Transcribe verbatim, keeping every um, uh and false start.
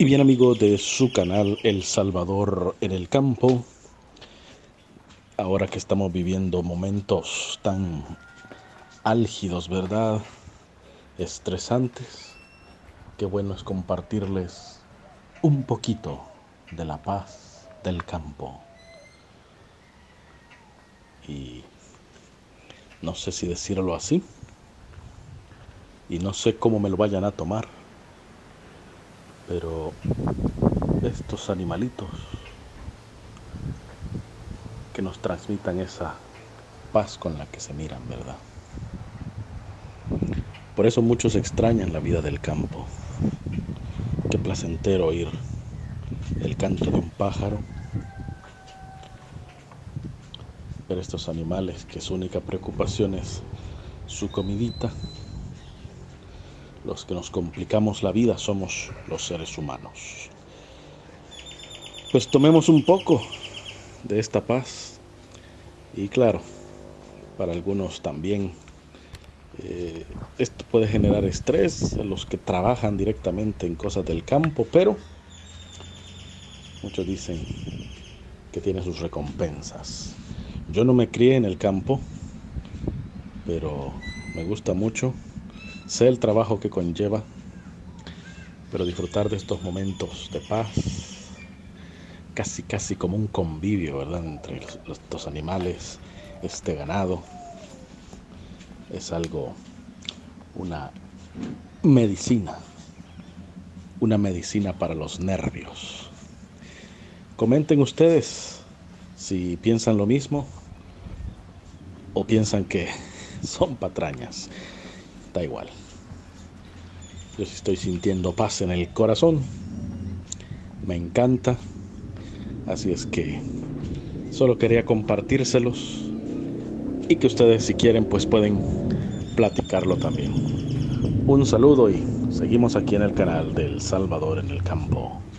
Y bien, amigos de su canal El Salvador en el Campo, ahora que estamos viviendo momentos tan álgidos, ¿verdad? Estresantes, qué bueno es compartirles un poquito de la paz del campo. Y no sé si decirlo así, y no sé cómo me lo vayan a tomar, pero estos animalitos que nos transmitan esa paz con la que se miran, ¿verdad? Por eso muchos extrañan la vida del campo. Qué placentero oír el canto de un pájaro, ver estos animales que su única preocupación es su comidita. Los que nos complicamos la vida somos los seres humanos. Pues tomemos un poco de esta paz y claro, para algunos también eh, esto puede generar estrés a los que trabajan directamente en cosas del campo, pero muchos dicen que tiene sus recompensas. Yo no me crié en el campo, pero me gusta mucho, sé el trabajo que conlleva, pero disfrutar de estos momentos de paz, casi casi como un convivio, ¿verdad?, entre los, estos animales, este ganado, es algo, una medicina, una medicina para los nervios. Comenten ustedes si piensan lo mismo o piensan que son patrañas. Da igual. Yo sí estoy sintiendo paz en el corazón. Me encanta. Así es que solo quería compartírselos y que ustedes, si quieren, pues pueden platicarlo también. Un saludo y seguimos aquí en el canal de El Salvador en el Campo.